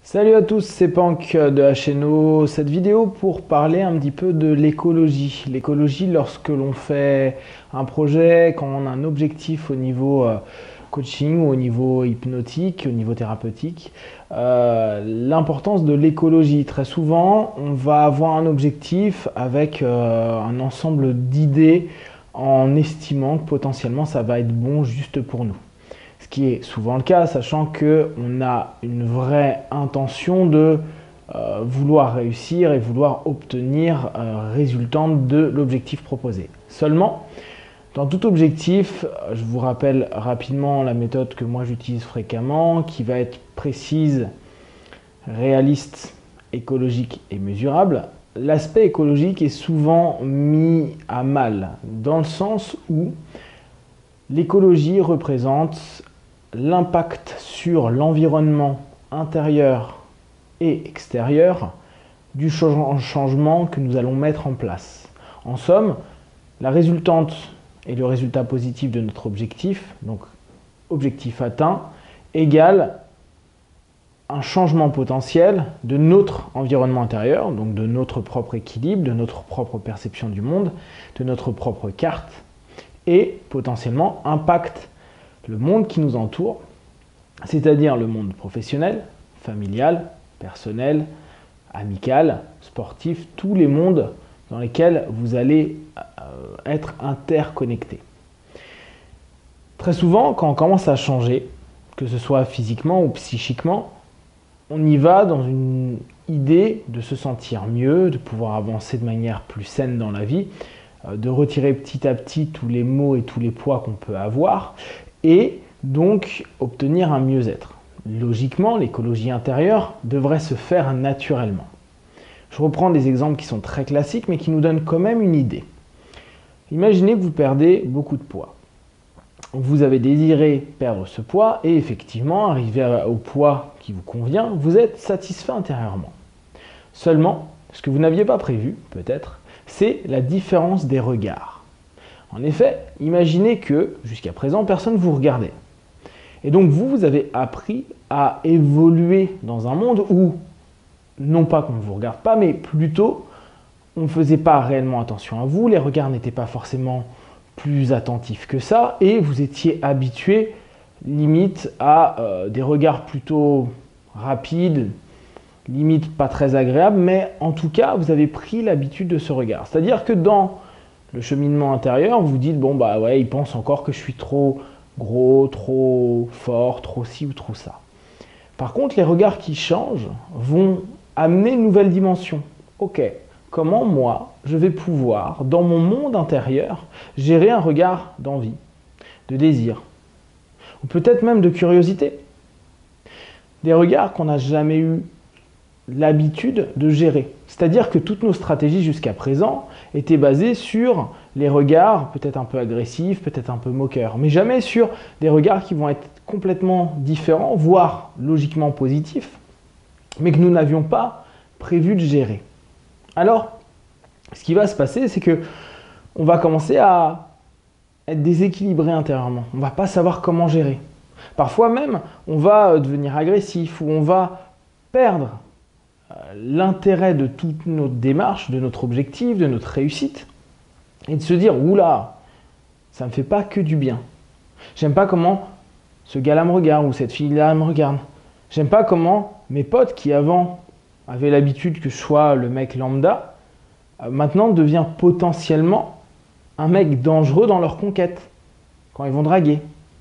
Salut à tous, c'est Pank de HNO. Cette vidéo pour parler un petit peu de l'écologie. L'écologie lorsque l'on fait un projet, quand on a un objectif au niveau coaching ou au niveau hypnotique, au niveau thérapeutique. L'importance de l'écologie. Très souvent, on va avoir un objectif avec un ensemble d'idées en estimant que potentiellement ça va être bon juste pour nous. Ce qui est souvent le cas, sachant qu'on a une vraie intention de vouloir réussir et vouloir obtenir résultante de l'objectif proposé. Seulement, dans tout objectif, je vous rappelle rapidement la méthode que moi j'utilise fréquemment, qui va être précise, réaliste, écologique et mesurable. L'aspect écologique est souvent mis à mal, dans le sens où l'écologie représente l'impact sur l'environnement intérieur et extérieur du changement que nous allons mettre en place. En somme, la résultante et le résultat positif de notre objectif, donc objectif atteint, égale un changement potentiel de notre environnement intérieur, donc de notre propre équilibre, de notre propre perception du monde, de notre propre carte, et potentiellement impacte le monde qui nous entoure, c'est-à-dire le monde professionnel, familial, personnel, amical, sportif, tous les mondes dans lesquels vous allez être interconnectés. Très souvent, quand on commence à changer, que ce soit physiquement ou psychiquement, on y va dans une idée de se sentir mieux, de pouvoir avancer de manière plus saine dans la vie, de retirer petit à petit tous les maux et tous les poids qu'on peut avoir, et donc obtenir un mieux-être. Logiquement, l'écologie intérieure devrait se faire naturellement. Je reprends des exemples qui sont très classiques, mais qui nous donnent quand même une idée. Imaginez que vous perdez beaucoup de poids. Vous avez désiré perdre ce poids, et effectivement, arrivé au poids qui vous convient, vous êtes satisfait intérieurement. Seulement, ce que vous n'aviez pas prévu, peut-être, c'est la différence des regards. En effet, imaginez que, jusqu'à présent, personne ne vous regardait. Et donc vous avez appris à évoluer dans un monde où, non pas qu'on ne vous regarde pas, mais plutôt, on ne faisait pas réellement attention à vous, les regards n'étaient pas forcément plus attentifs que ça, et vous étiez habitué, limite, à des regards plutôt rapides, limite pas très agréable, mais en tout cas, vous avez pris l'habitude de ce regard. C'est-à-dire que dans le cheminement intérieur, vous dites, bon bah ouais, il pense encore que je suis trop gros, trop fort, trop ci ou trop ça. Par contre, les regards qui changent vont amener une nouvelle dimension. Ok, comment moi, je vais pouvoir, dans mon monde intérieur, gérer un regard d'envie, de désir, ou peut-être même de curiosité. Des regards qu'on n'a jamais eu l'habitude de gérer. C'est-à-dire que toutes nos stratégies jusqu'à présent étaient basées sur les regards peut-être un peu agressifs, peut-être un peu moqueurs, mais jamais sur des regards qui vont être complètement différents, voire logiquement positifs, mais que nous n'avions pas prévu de gérer. Alors, ce qui va se passer, c'est que on va commencer à être déséquilibré intérieurement. On ne va pas savoir comment gérer. Parfois même, on va devenir agressif ou on va perdre l'intérêt de toute notre démarche, de notre objectif, de notre réussite, et de se dire, oula, ça ne me fait pas que du bien. J'aime pas comment ce gars-là me regarde ou cette fille-là me regarde. J'aime pas comment mes potes qui avant avaient l'habitude que je sois le mec lambda, maintenant devient potentiellement un mec dangereux dans leur conquête, quand ils vont draguer.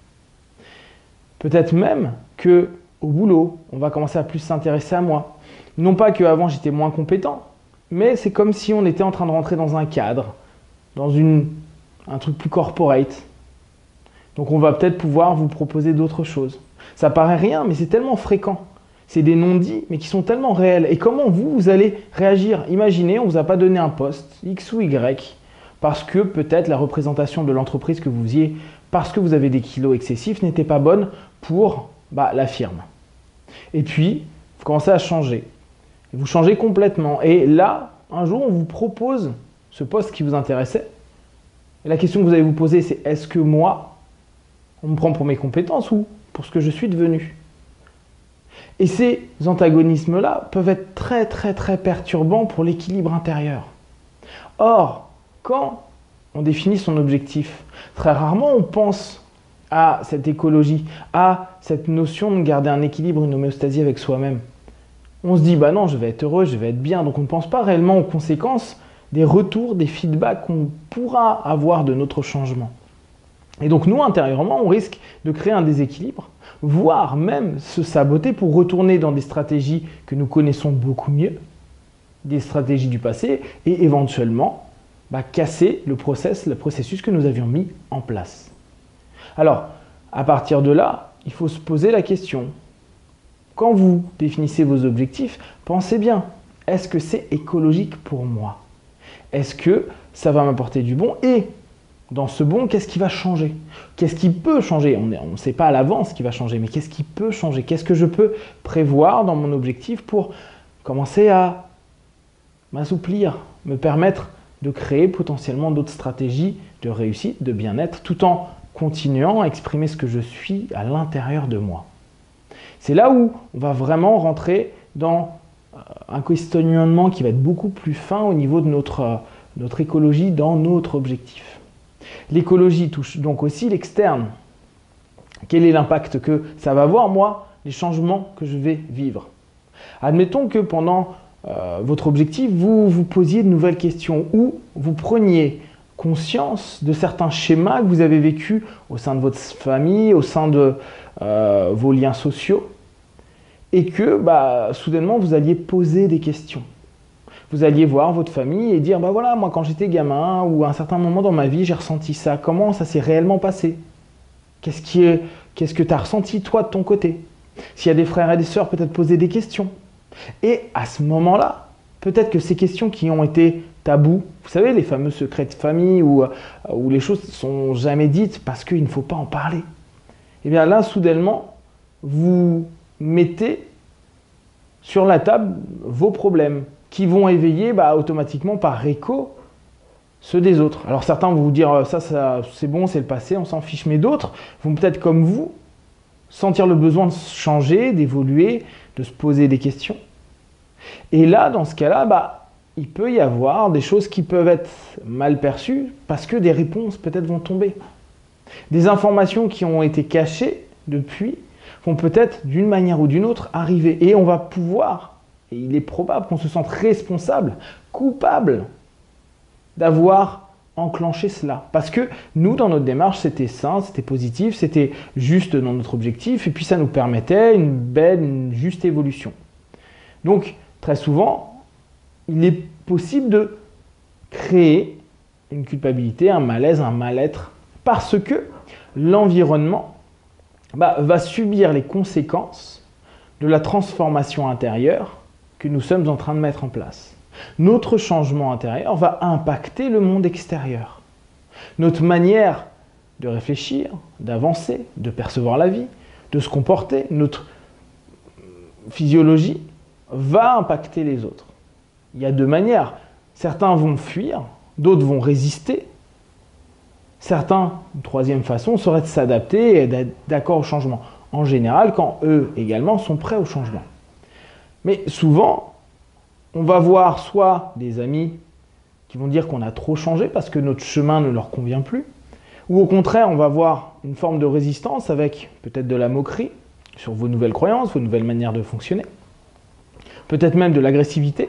Peut-être même que au boulot, on va commencer à plus s'intéresser à moi. Non pas qu'avant j'étais moins compétent, mais c'est comme si on était en train de rentrer dans un cadre, dans un truc plus corporate. Donc on va peut-être pouvoir vous proposer d'autres choses. Ça paraît rien, mais c'est tellement fréquent. C'est des non-dits, mais qui sont tellement réels. Et comment vous allez réagir? Imaginez, on ne vous a pas donné un poste, X ou Y, parce que peut-être la représentation de l'entreprise que vous faisiez, parce que vous avez des kilos excessifs, n'était pas bonne pour la firme. Et puis, vous commencez à changer. Vous changez complètement. Et là, un jour, on vous propose ce poste qui vous intéressait. Et la question que vous allez vous poser, c'est est-ce que moi, on me prend pour mes compétences ou pour ce que je suis devenu? Et ces antagonismes-là peuvent être très très très perturbants pour l'équilibre intérieur. Or, quand on définit son objectif, très rarement on pense à cette écologie, à cette notion de garder un équilibre, une homéostasie avec soi-même. On se dit, bah non, je vais être heureux, je vais être bien. Donc on ne pense pas réellement aux conséquences des retours, des feedbacks qu'on pourra avoir de notre changement. Et donc nous, intérieurement, on risque de créer un déséquilibre, voire même se saboter pour retourner dans des stratégies que nous connaissons beaucoup mieux, des stratégies du passé, et éventuellement casser le processus que nous avions mis en place. Alors, à partir de là, il faut se poser la question. Quand vous définissez vos objectifs, pensez bien, est-ce que c'est écologique pour moi? Est-ce que ça va m'apporter du bon? Et dans ce bon, qu'est-ce qui va changer? Qu'est-ce qui peut changer? On ne sait pas à l'avance ce qui va changer, mais qu'est-ce qui peut changer? Qu'est-ce que je peux prévoir dans mon objectif pour commencer à m'assouplir, me permettre de créer potentiellement d'autres stratégies de réussite, de bien-être, tout en continuant à exprimer ce que je suis à l'intérieur de moi. C'est là où on va vraiment rentrer dans un questionnement qui va être beaucoup plus fin au niveau de notre écologie dans notre objectif. L'écologie touche donc aussi l'externe. Quel est l'impact que ça va avoir, moi, les changements que je vais vivre? Admettons que pendant votre objectif, vous vous posiez de nouvelles questions ou vous preniez conscience de certains schémas que vous avez vécus au sein de votre famille, au sein de vos liens sociaux, et que soudainement vous alliez poser des questions. Vous alliez voir votre famille et dire, voilà, moi quand j'étais gamin ou à un certain moment dans ma vie, j'ai ressenti ça. Comment ça s'est réellement passé? Qu'est-ce que tu as ressenti toi de ton côté? S'il y a des frères et des sœurs, peut-être poser des questions. Et à ce moment-là, peut-être que ces questions qui ont été tabous, vous savez, les fameux secrets de famille où les choses ne sont jamais dites parce qu'il ne faut pas en parler. Et bien là, soudainement, vous mettez sur la table vos problèmes qui vont éveiller automatiquement par écho ceux des autres. Alors certains vont vous dire ça c'est bon, c'est le passé, on s'en fiche, mais d'autres vont peut-être comme vous sentir le besoin de changer, d'évoluer, de se poser des questions. Et là, dans ce cas-là, il peut y avoir des choses qui peuvent être mal perçues parce que des réponses peut-être vont tomber. Des informations qui ont été cachées depuis vont peut-être d'une manière ou d'une autre arriver. Et on va pouvoir, et il est probable qu'on se sente responsable, coupable d'avoir enclenché cela. Parce que nous, dans notre démarche, c'était sain, c'était positif, c'était juste dans notre objectif, et puis ça nous permettait une belle, une juste évolution. Donc, très souvent, il est possible de créer une culpabilité, un malaise, un mal-être, parce que l'environnement va subir les conséquences de la transformation intérieure que nous sommes en train de mettre en place. Notre changement intérieur va impacter le monde extérieur. Notre manière de réfléchir, d'avancer, de percevoir la vie, de se comporter, notre physiologie va impacter les autres. Il y a deux manières. Certains vont fuir, d'autres vont résister. Certains, une troisième façon, serait de s'adapter et d'être d'accord au changement. En général, quand eux également sont prêts au changement. Mais souvent, on va voir soit des amis qui vont dire qu'on a trop changé parce que notre chemin ne leur convient plus, ou au contraire, on va voir une forme de résistance avec peut-être de la moquerie sur vos nouvelles croyances, vos nouvelles manières de fonctionner, peut-être même de l'agressivité,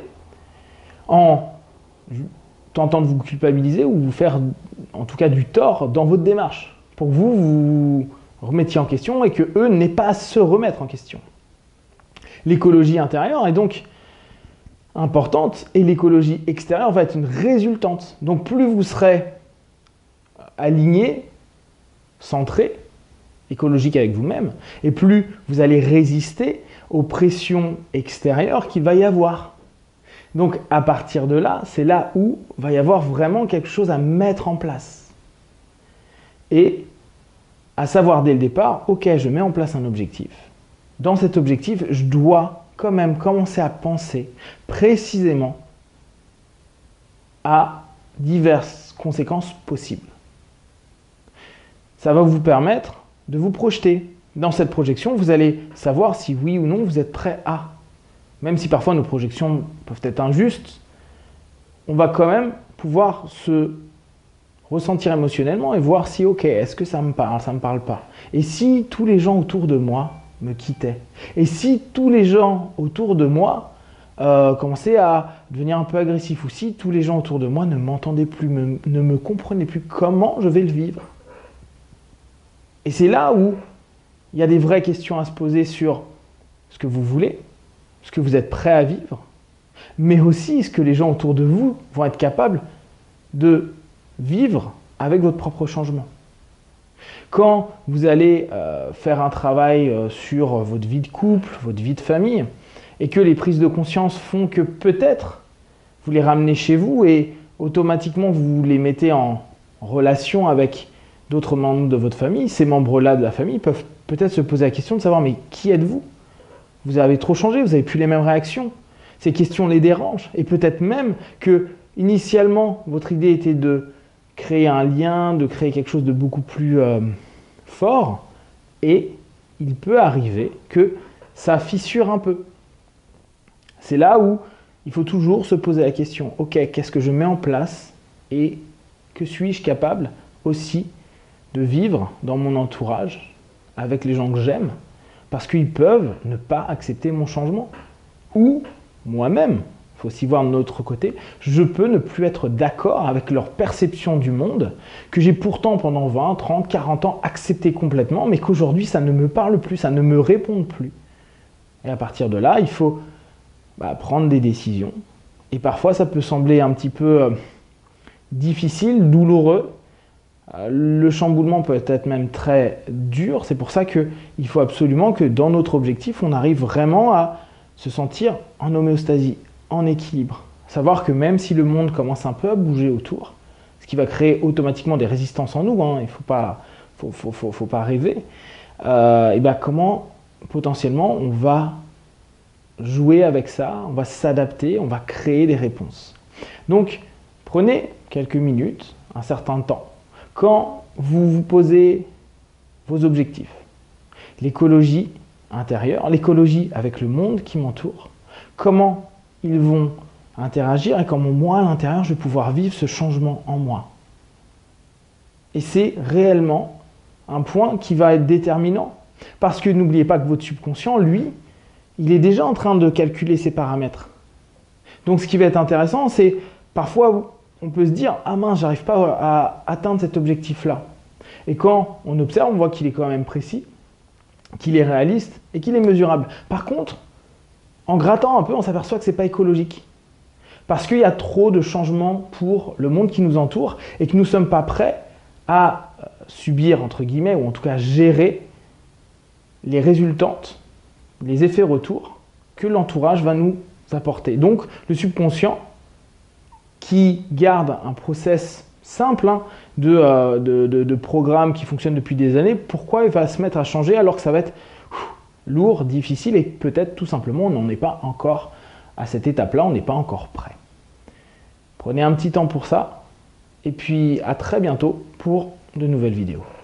en tentant de vous culpabiliser ou vous faire en tout cas du tort dans votre démarche, pour que vous remettiez en question et que eux n'aient pas à se remettre en question. L'écologie intérieure est donc importante et l'écologie extérieure va être une résultante. Donc plus vous serez aligné, centré, écologique avec vous-même, et plus vous allez résister aux pressions extérieures qu'il va y avoir. Donc à partir de là, c'est là où va y avoir vraiment quelque chose à mettre en place. Et à savoir dès le départ, ok, je mets en place un objectif. Dans cet objectif, je dois quand même commencer à penser précisément à diverses conséquences possibles. Ça va vous permettre de vous projeter, dans cette projection, vous allez savoir si oui ou non vous êtes prêt à. Même si parfois nos projections peuvent être injustes, on va quand même pouvoir se ressentir émotionnellement et voir si, ok, est-ce que ça me parle pas. Et si tous les gens autour de moi me quittaient? Et si tous les gens autour de moi commençaient à devenir un peu agressifs? Ou si tous les gens autour de moi ne m'entendaient plus, ne me comprenaient plus? Comment je vais le vivre? Et c'est là où il y a des vraies questions à se poser sur ce que vous voulez, ce que vous êtes prêt à vivre, mais aussi ce que les gens autour de vous vont être capables de vivre avec votre propre changement. Quand vous allez faire un travail sur votre vie de couple, votre vie de famille, et que les prises de conscience font que peut-être vous les ramenez chez vous et automatiquement vous les mettez en relation avec d'autres membres de votre famille, ces membres-là de la famille peuvent peut-être se poser la question de savoir mais qui êtes-vous? Vous avez trop changé, vous n'avez plus les mêmes réactions. Ces questions les dérangent et peut-être même que initialement votre idée était de créer un lien, de créer quelque chose de beaucoup plus fort et il peut arriver que ça fissure un peu. C'est là où il faut toujours se poser la question, ok, qu'est-ce que je mets en place et que suis-je capable aussi de vivre dans mon entourage avec les gens que j'aime parce qu'ils peuvent ne pas accepter mon changement. Ou moi-même, il faut aussi voir de notre côté, je peux ne plus être d'accord avec leur perception du monde que j'ai pourtant pendant 20, 30, 40 ans accepté complètement mais qu'aujourd'hui ça ne me parle plus, ça ne me répond plus. Et à partir de là, il faut prendre des décisions. Et parfois, ça peut sembler un petit peu difficile, douloureux. Le chamboulement peut être même très dur. C'est pour ça qu'il faut absolument que dans notre objectif, on arrive vraiment à se sentir en homéostasie, en équilibre. Savoir que même si le monde commence un peu à bouger autour, ce qui va créer automatiquement des résistances en nous, hein, il ne faut pas rêver, et comment potentiellement on va jouer avec ça, on va s'adapter, on va créer des réponses. Donc, prenez quelques minutes, un certain temps, quand vous vous posez vos objectifs, l'écologie intérieure, l'écologie avec le monde qui m'entoure, comment ils vont interagir et comment moi, à l'intérieur, je vais pouvoir vivre ce changement en moi. Et c'est réellement un point qui va être déterminant. Parce que n'oubliez pas que votre subconscient, lui, il est déjà en train de calculer ses paramètres. Donc ce qui va être intéressant, c'est parfois on peut se dire « Ah mince, j'arrive pas à atteindre cet objectif-là ». Et quand on observe, on voit qu'il est quand même précis, qu'il est réaliste et qu'il est mesurable. Par contre, en grattant un peu, on s'aperçoit que ce n'est pas écologique. Parce qu'il y a trop de changements pour le monde qui nous entoure et que nous ne sommes pas prêts à subir, entre guillemets, ou en tout cas gérer les résultantes, les effets retours que l'entourage va nous apporter. Donc, le subconscient, qui garde un process simple de programme qui fonctionne depuis des années, pourquoi il va se mettre à changer alors que ça va être lourd, difficile et peut-être tout simplement on n'en est pas encore à cette étape-là, on n'est pas encore prêt. Prenez un petit temps pour ça et puis à très bientôt pour de nouvelles vidéos.